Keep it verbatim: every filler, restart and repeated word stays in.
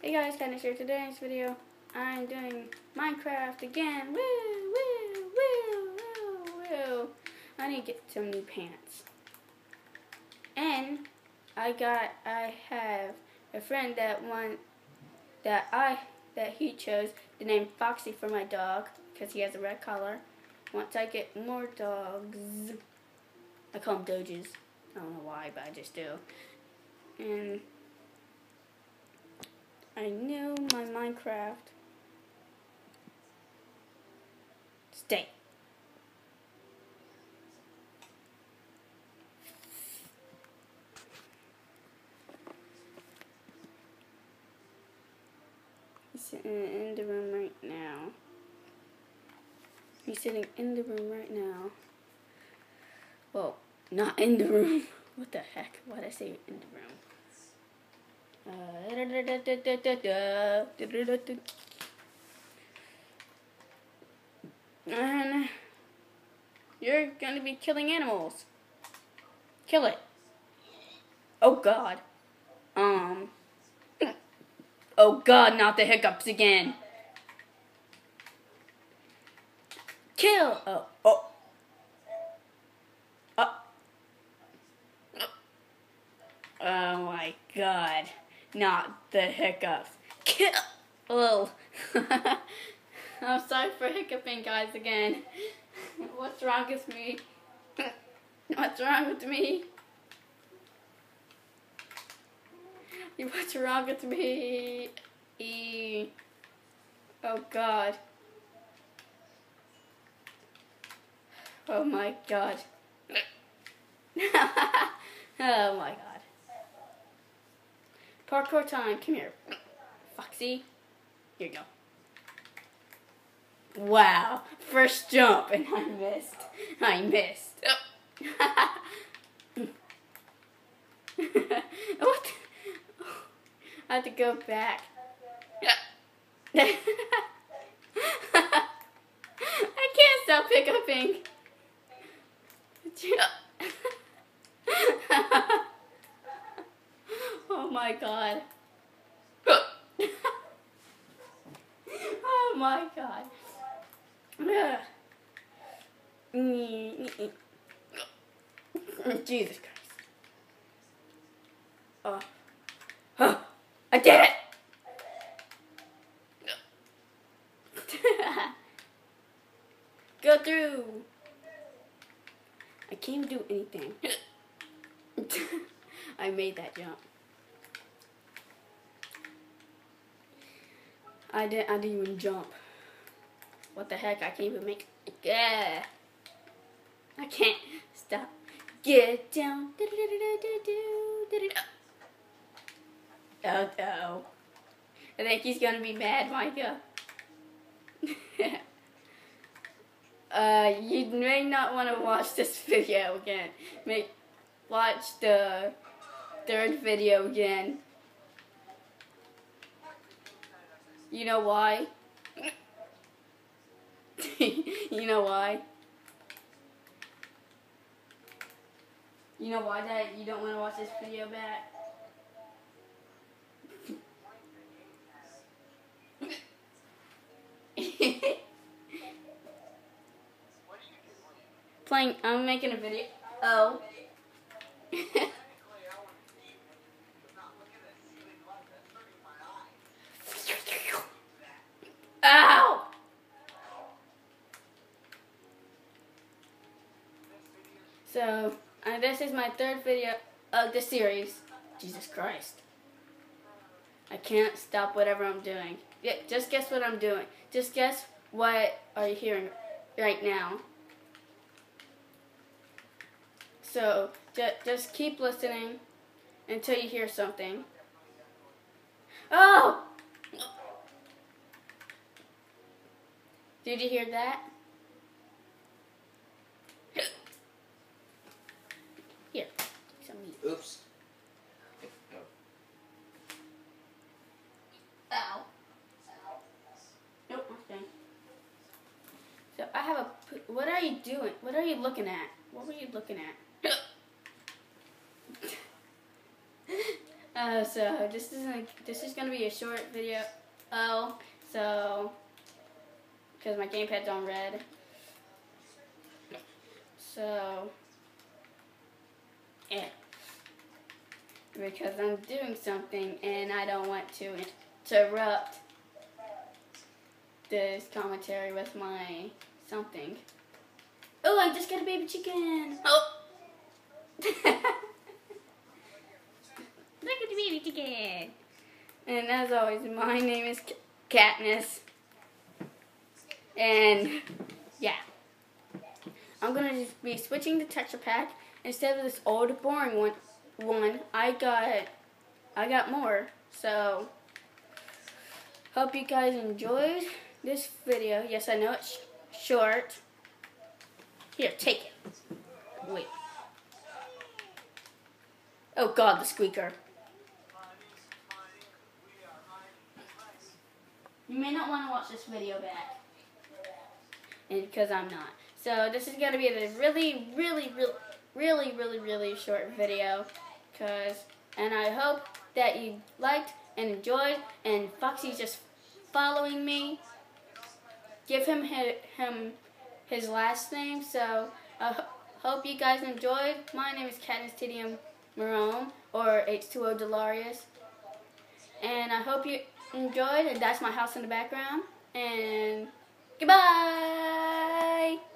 Hey guys, Catniss here. Today in this video, I'm doing Minecraft again. Woo, woo, woo, woo, woo. I need to get some new pants. And I got, I have a friend that want, that I, that he chose the name Foxy for my dog because he has a red collar. Once I get more dogs, I call them Doges. I don't know why, but I just do. And I knew my Minecraft state. He's sitting in the room right now. He's sitting in the room right now. Well, not in the room. What the heck? Why'd I say in the room? Uh, and you're gonna be killing animals. Kill it. Oh God. Um. Oh God, not the hiccups again. Kill. Oh. Oh. Oh. Oh my God. Not the hiccups. Kill. Oh. I'm sorry for hiccuping, guys, again. What's wrong with me? What's wrong with me? What's wrong with me? E. Oh God. Oh my God. Oh my God. Parkour time. Come here. Foxy. Here you go. Wow. First jump and I missed. I missed. What? I have to go back. I can't stop hiccuping. Oh my God. Oh my God. Jesus Christ. Oh. Oh. I did it! Go through. I can't even do anything. I made that jump. I didn't. I didn't even jump. What the heck? I can't even make. Yeah. I can't stop. Get down. Oh no. I think he's gonna be mad, Micah. uh, you may not want to watch this video again. Make watch the third video again. You know why? You know why? You know why that you don't want to watch this video back? Playing, I'm making a video. Oh. Ow! So, uh, this is my third video of the series. Jesus Christ. I can't stop whatever I'm doing. Yeah, just guess what I'm doing. Just guess what are you hearing right now. So, ju just keep listening until you hear something. Oh! Did you hear that? Here, some meat. Oops. Ow. Nope, okay. So I have a. What are you doing? What are you looking at? What were you looking at? Uh, Uh, so this is like this is gonna be a short video. Oh, so because my gamepad's on red. So yeah, because I'm doing something and I don't want to interrupt this commentary with my something. Oh, I just got a baby chicken. Oh. Look at the baby chicken. And as always, my name is Catniss. And yeah, I'm gonna just be switching the texture pack instead of this old boring one. One I got, I got more. So hope you guys enjoyed this video. Yes, I know it's sh short. Here, take it. Wait. Oh God, the squeaker. You may not want to watch this video back, and because I'm not. So this is gonna be a really, really, really, really, really, really short video, cause, and I hope that you liked and enjoyed. And Foxy's just following me. Give him his, him his last name. So I uh, hope you guys enjoyed. My name is CatnissTDM Marone, or H two O Delarius, and I hope you enjoyed. And that's my house in the background. And goodbye.